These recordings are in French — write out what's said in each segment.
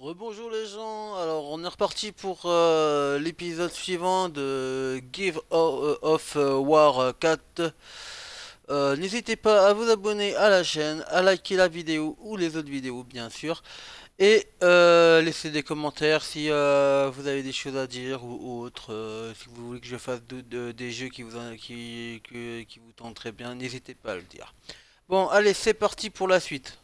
Rebonjour les gens, alors on est reparti pour l'épisode suivant de of War 4. N'hésitez pas à vous abonner à la chaîne, à liker la vidéo ou les autres vidéos bien sûr, et laisser des commentaires si vous avez des choses à dire ou autre. Si vous voulez que je fasse des jeux qui vous tentent très bien, n'hésitez pas à le dire. Bon allez, c'est parti pour la suite.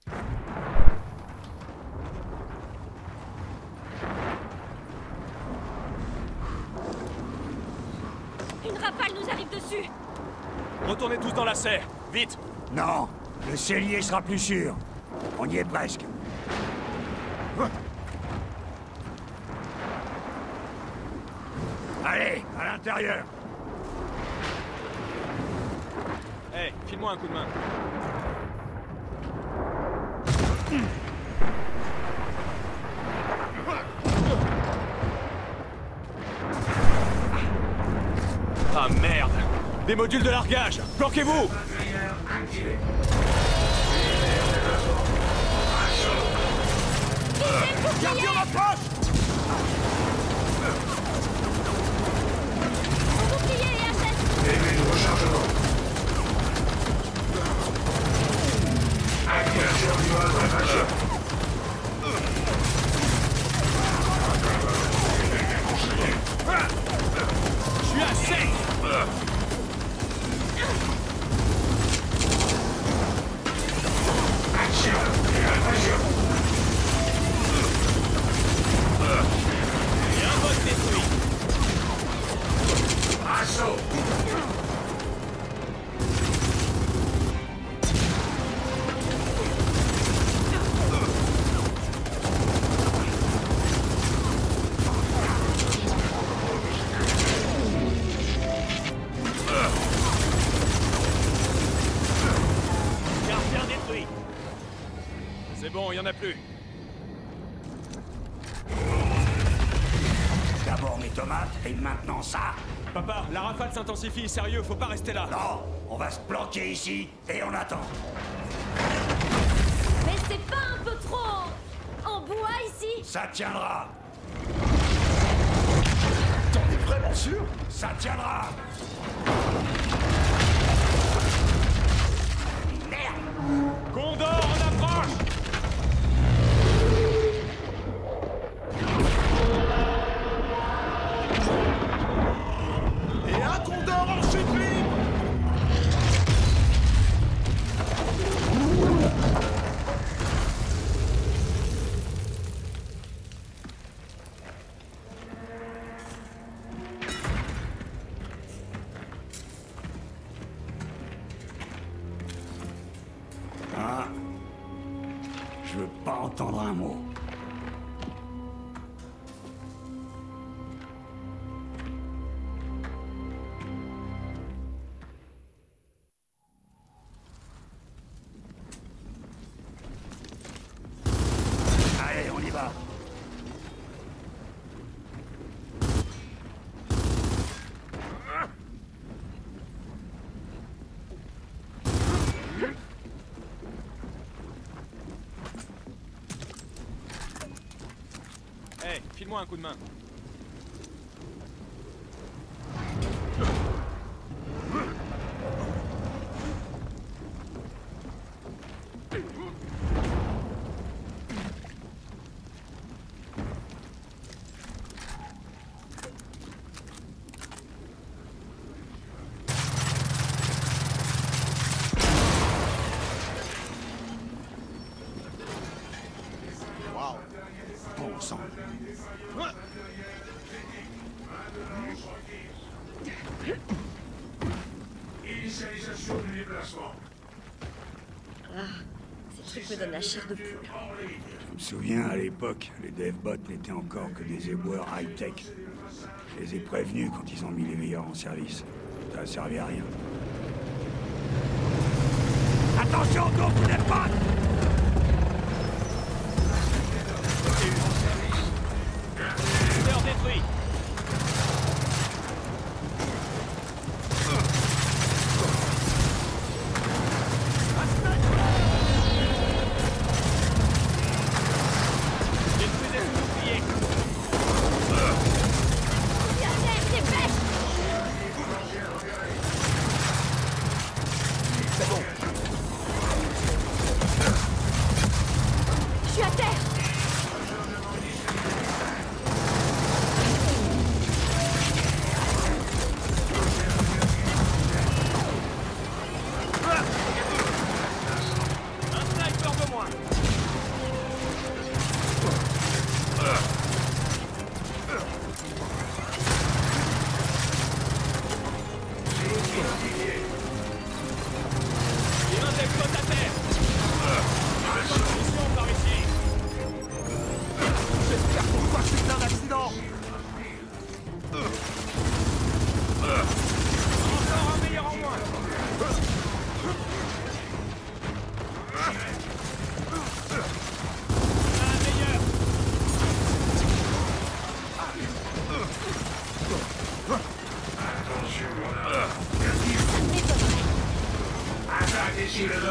Une rafale nous arrive dessus. Retournez tous dans la serre, vite! Non, le cellier sera plus sûr. On y est presque. Allez, à l'intérieur. Hey, file-moi un coup de main. Ah merde! Des modules de largage! Planquez-vous! Gardien m'approche! Bouclier et HS. Début de rechargement. Activation du mode répression. Je suis à sec! Action et répression. Et un boss détruit! Assaut. Gardien détruit! C'est bon, il y en a plus. D'abord mes tomates et maintenant ça. Papa, la rafale s'intensifie, sérieux, faut pas rester là. Non, on va se planquer ici et on attend. Mais c'est pas un peu trop en bois ici? Ça tiendra. T'en es vraiment sûr? Ça tiendra. Merde. Condor, en approche! Et un condor en chute libre. Ah. Je veux pas entendre un mot. Allez, on y va. Hey, file-moi un coup de main. Bon sang. Initialisation du déplacement. Ces trucs me donnent la chair de poule. Je me souviens, à l'époque, les DevBots n'étaient encore que des éboueurs high-tech. Je les ai prévenus quand ils ont mis les veilleurs en service. Ça a servi à rien. Attention, donc, vous n'êtes pas... Condor détruit!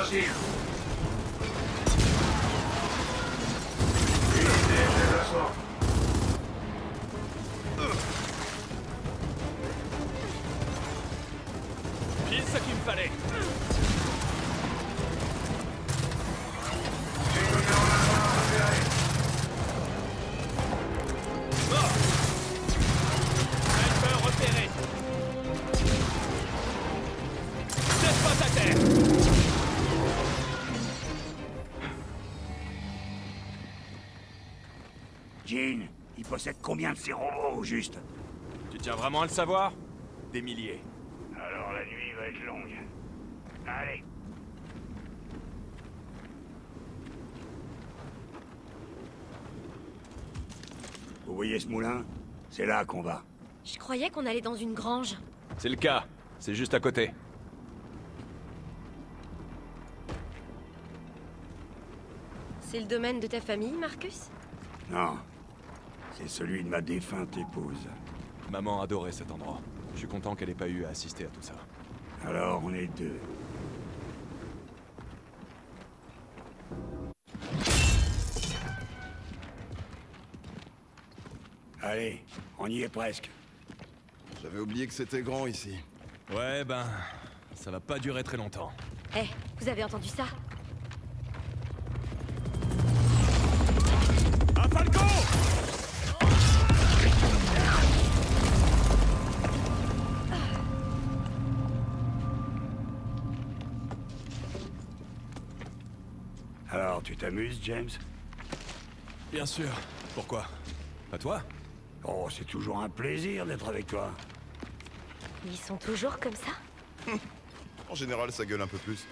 hostile. Unité de déplacement. Pile ce qu'il me fallait. Sniper repéré. Despote à terre. Jean, il possède combien de ces robots, au juste? Tu tiens vraiment à le savoir? Des milliers. Alors la nuit va être longue. Allez. Vous voyez ce moulin? C'est là qu'on va. Je croyais qu'on allait dans une grange. C'est le cas. C'est juste à côté. C'est le domaine de ta famille, Marcus? Non. C'est celui de ma défunte épouse. Maman adorait cet endroit. Je suis content qu'elle ait pas eu à assister à tout ça. Alors on est deux. Allez, on y est presque. J'avais oublié que c'était grand ici. Ouais, ben... ça va pas durer très longtemps. Eh, vous avez entendu ça? Un Falco! Alors, tu t'amuses, James? Bien sûr. Pourquoi? Pas toi? Oh, c'est toujours un plaisir d'être avec toi. Ils sont toujours comme ça? En général, ça gueule un peu plus.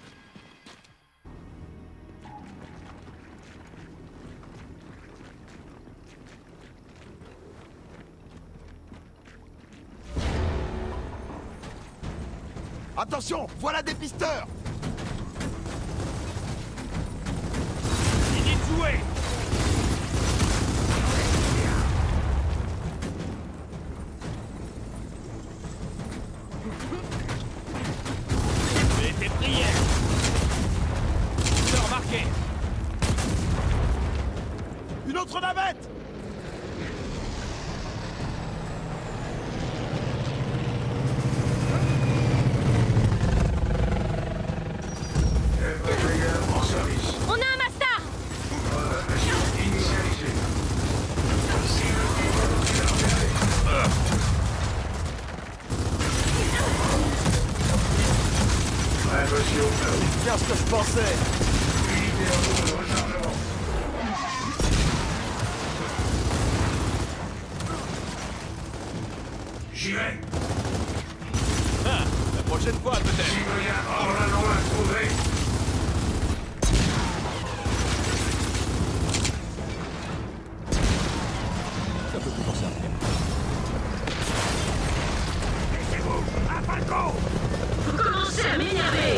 Attention, voilà des pisteurs! Fini de jouer! J'ai été prié! Sœur marqué! Une autre navette! En service. On a un Masta! Mission initialisée. Précaution. Bien ce que je pensais! Unité en cours de rechargement. J'y vais. Ah, la prochaine fois peut-être! Citoyen hors la loi trouvé. Ça peut toujours servir. Laissez-vous! Un Falco! Vous commencez à m'énerver!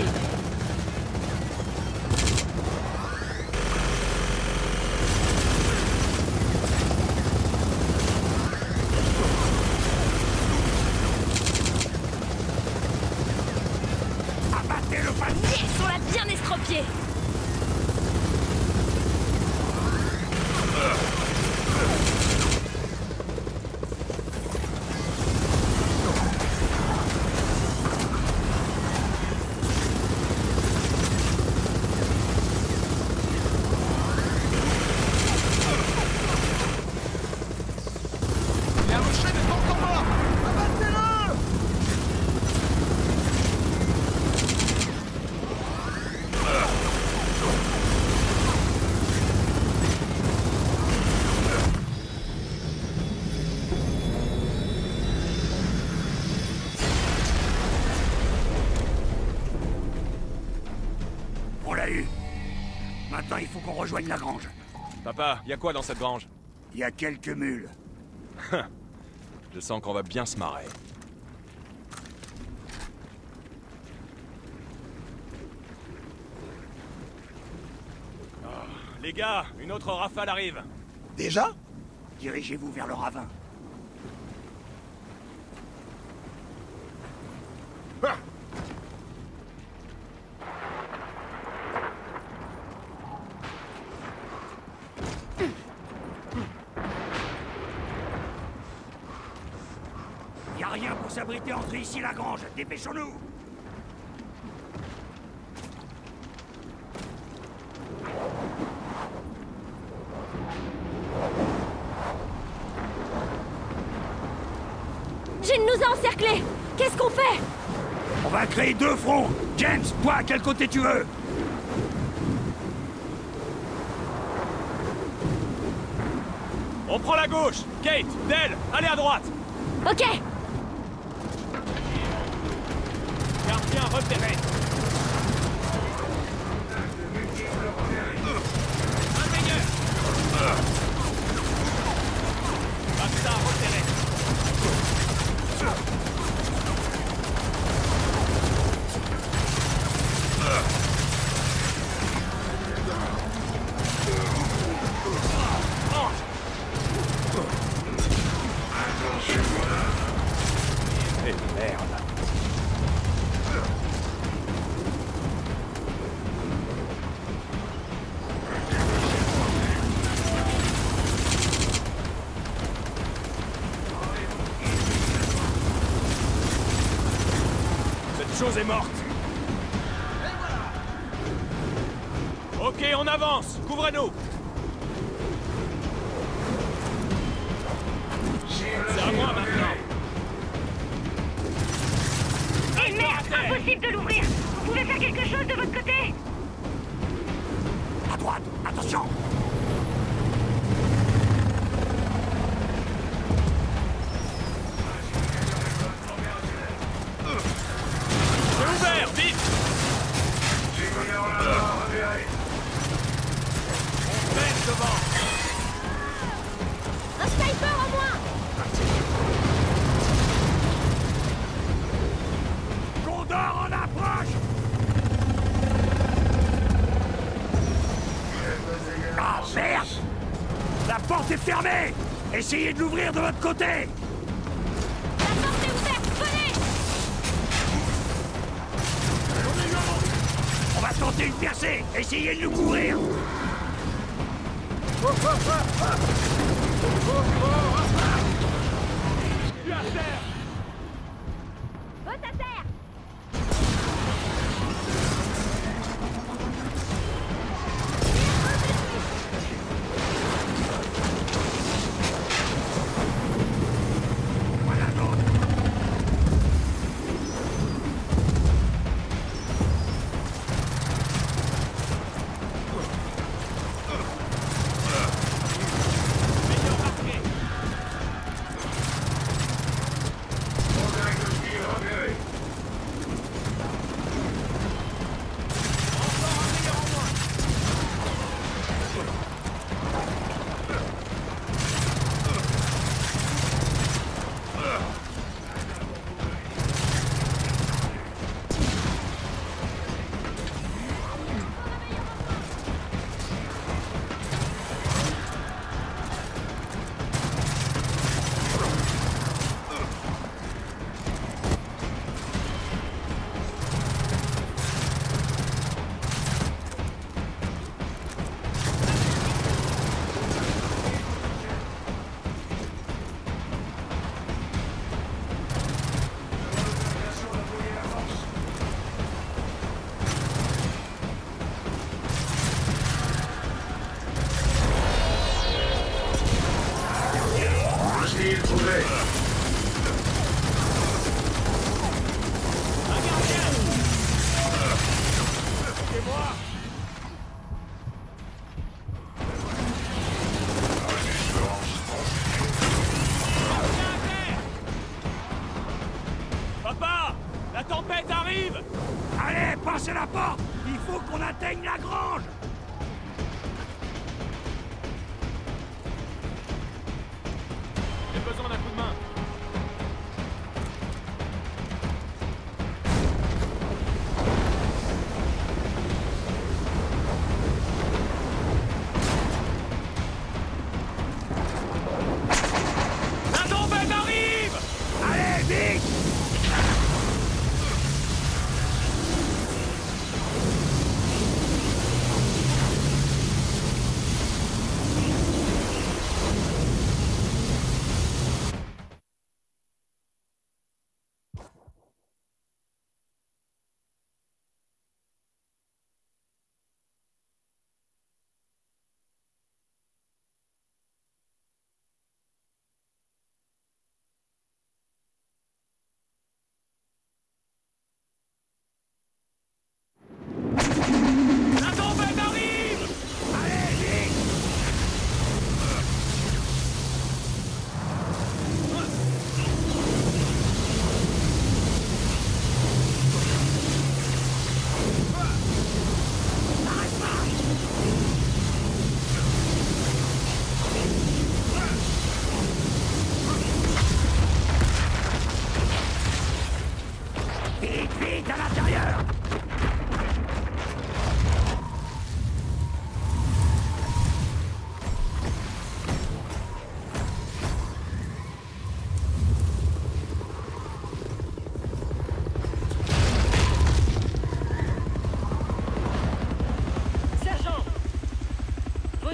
Abattez le Falco! Yes, on l'a bien estropié! La rochette est encore là! Abattez-le! On l'a eu. Maintenant, il faut qu'on rejoigne la grange. Papa, y a quoi dans cette grange? Il y a quelques mules. Je sens qu'on va bien se marrer. Oh, les gars, une autre rafale arrive. Déjà? Dirigez-vous vers le ravin. s'abriter entre ici et la grange. Dépêchons-nous. Jin nous a encerclés. Qu'est-ce qu'on fait? On va créer deux fronts. James, toi, à quel côté tu veux? On prend la gauche. Kate, Dell, allez à droite. Ok. Gardien repéré. Ingénieur. Basta repéré. Eh merde. Cette chose est morte. Ok, on avance. Couvrez-nous. C'est à moi maintenant. Eh merde, impossible de l'ouvrir. Vous pouvez faire quelque chose de votre côté? À droite, attention. C'est ouvert, vite. On baisse devant. Un sniper en moins. Condor en approche. Ah merde. La porte est fermée. Essayez de l'ouvrir de l'autre côté. La porte est ouverte. Venez. On va tenter une percée. Essayez de nous couvrir. Tu à terre. Botte à terre. Voilà l'autre. Meilleur marqué.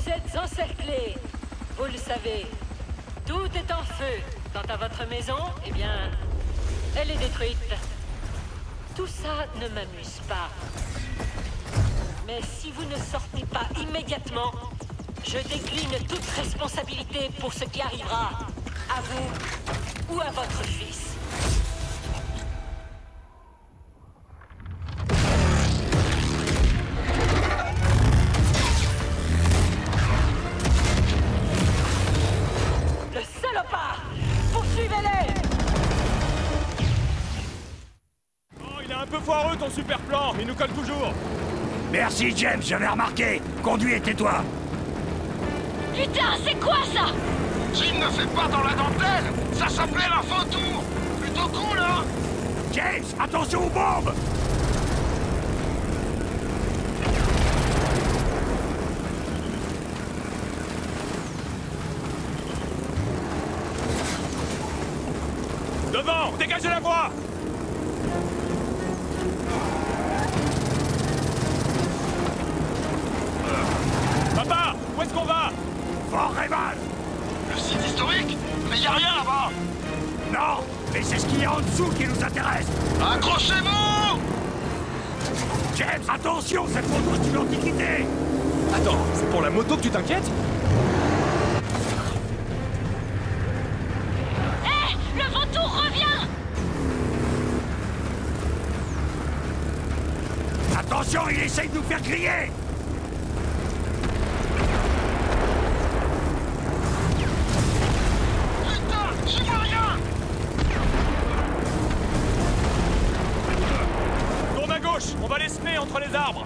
Vous êtes encerclés. Vous le savez. Tout est en feu. Quant à votre maison, eh bien, elle est détruite. Tout ça ne m'amuse pas. Mais si vous ne sortez pas immédiatement, je décline toute responsabilité pour ce qui arrivera à vous ou à votre fils. Le salopard! Poursuivez-les! Oh, il est un peu foireux ton super plan, il nous colle toujours. Merci, James, j'avais remarqué. Conduis et tais-toi. Putain, c'est quoi ça? Tu ne fais pas dans la dentelle. Ça s'appelait un vautour. Plutôt cool, hein? James, attention aux bombes! Devant, dégagez la voie. Papa, où est-ce qu'on va? Fort Rayman! Le site historique? Mais y a rien là-bas. Non, mais c'est ce qu'il y a en dessous qui nous intéresse. Accrochez-vous! James, attention, cette moto c'est une antiquité. Attends, c'est pour la moto que tu t'inquiètes? Hé, le vautour revient! Attention, il essaye de nous faire griller. Putain, j'y vois rien! Tourne à gauche, on va les semer entre les arbres.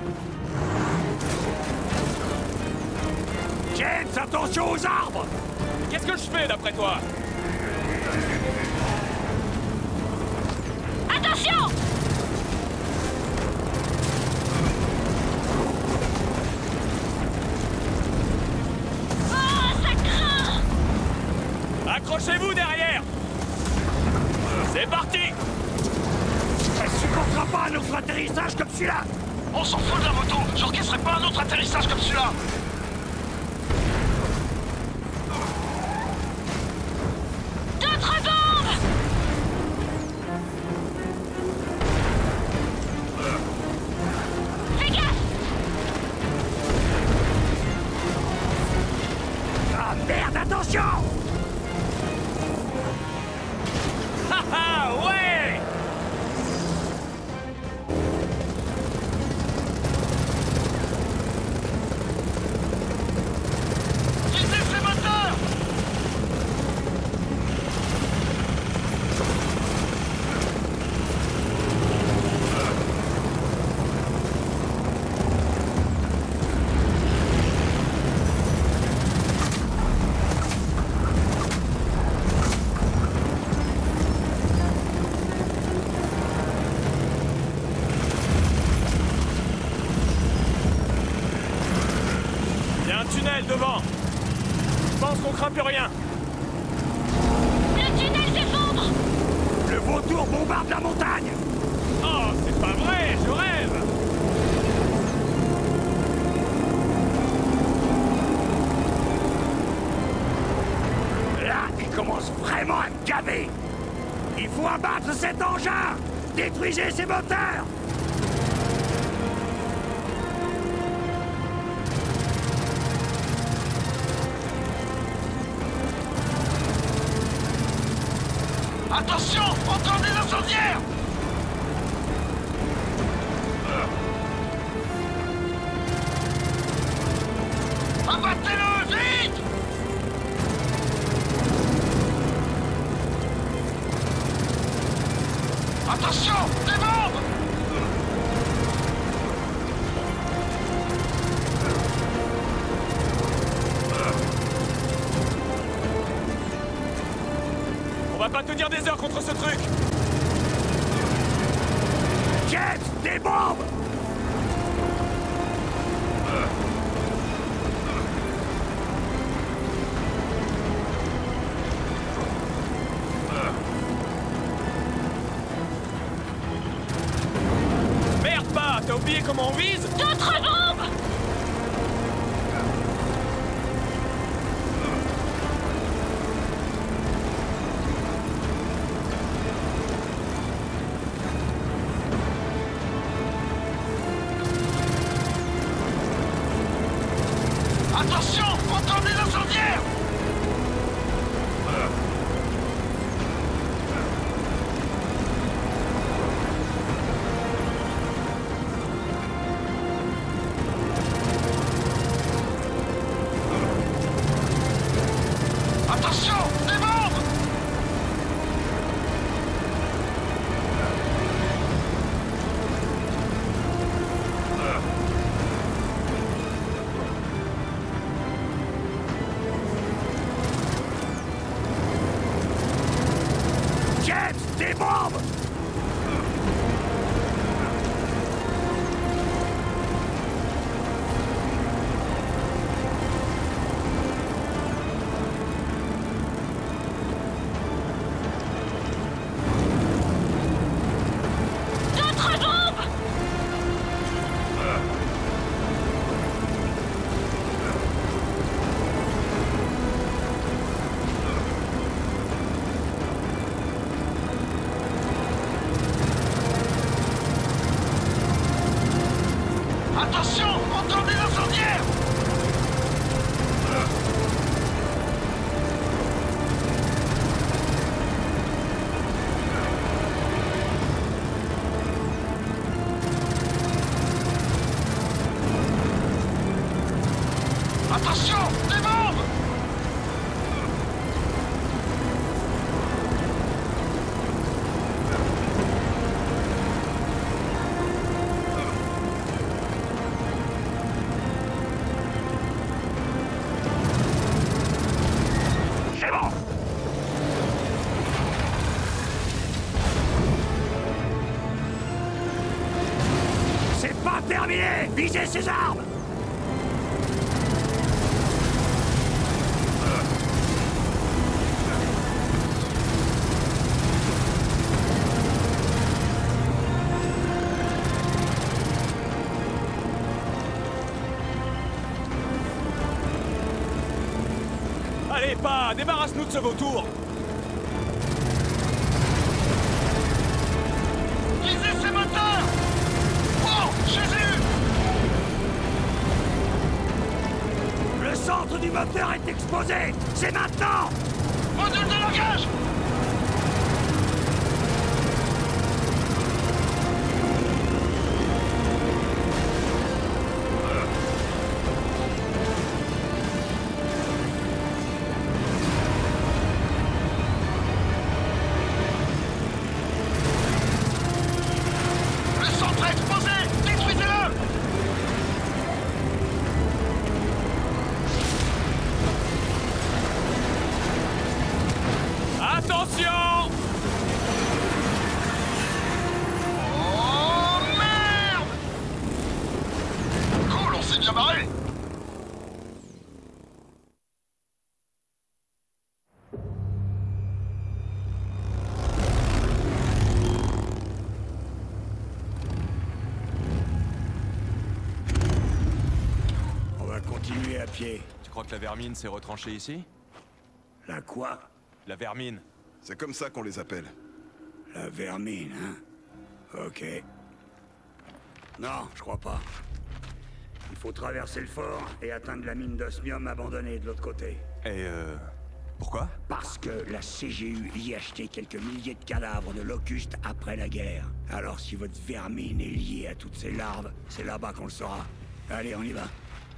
James, attention aux arbres. Qu'est-ce que je fais d'après toi? Attention! Oh, ça craint! Accrochez-vous derrière. C'est parti. Elle supportera pas un autre atterrissage comme celui-là. On s'en fout de la moto. J'orchestrerai pas un autre atterrissage comme celui-là. D'autres bombes! Fais gaffe! Ah merde, attention! Ha ha, ouais. Visez ces moteurs! Il y a un tunnel devant. Je pense qu'on craint plus rien. Le tunnel s'effondre! Le vautour bombarde la montagne. Oh, c'est pas vrai, je rêve. Là, il commence vraiment à me gaver. Il faut abattre cet engin. Détruisez ses moteurs. Attention! Encore des incendiaires! Abattez-le! Vite! Attention! Des bombes! On va pas tenir des heures contre ce truc. James, des bombes. Merde pas, t'as oublié comment on vise? D'autres bombes! Attention, encore des incendiaires! Attention, des bombes! James, des bombes! D'autres bombes! Attention, encore des incendiaires! Attention, des bombes! C'est bon! C'est pas terminé! Visez ces armes! Allez, pas, débarrasse-nous de ce vautour. Visez ces moteurs! Oh, Jésus! Le centre du moteur est exposé! C'est maintenant! Module de langage! Le centre est exposé! Détruisez-le! Attention! Oh merde! Cool, on s'est bien barré! On va continuer à pied. Tu crois que la vermine s'est retranchée ici? La quoi? La vermine. C'est comme ça qu'on les appelle. La vermine, hein? Ok. Non, je crois pas. Il faut traverser le fort et atteindre la mine d'osmium abandonnée de l'autre côté. Et pourquoi? Parce que la CGU y a acheté quelques milliers de cadavres de locustes après la guerre. Alors si votre vermine est liée à toutes ces larves, c'est là-bas qu'on le saura. Allez, on y va.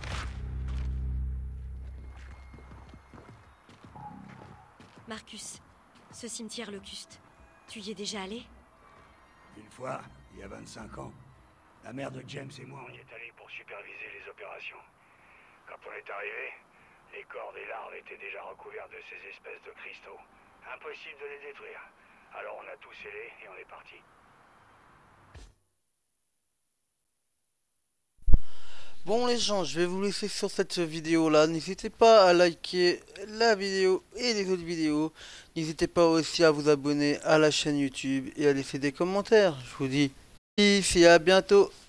Marcus, ce cimetière locuste, tu y es déjà allé? Une fois, il y a 25 ans, la mère de James et moi, on y est allés pour superviser les opérations. Quand on est arrivé, les corps des larves étaient déjà recouverts de ces espèces de cristaux. Impossible de les détruire. Alors on a tout scellé et on est parti. Bon les gens, je vais vous laisser sur cette vidéo là. N'hésitez pas à liker la vidéo et les autres vidéos. N'hésitez pas aussi à vous abonner à la chaîne YouTube et à laisser des commentaires. Je vous dis peace et à bientôt.